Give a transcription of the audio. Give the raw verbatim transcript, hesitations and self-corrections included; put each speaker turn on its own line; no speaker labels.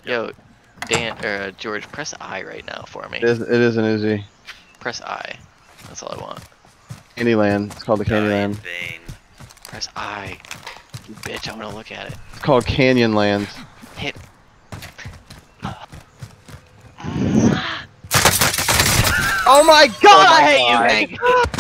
Yo, Dan or uh, George, press I right now for me.
It is, it is an Uzi.
Press I. That's all I want.
Candyland. It's called the Candyland.
Press I. You bitch, I want to look at it.
It's called Canyonlands.
Hit.
Oh my god,
Oh my
I hate
God.
you, Hank!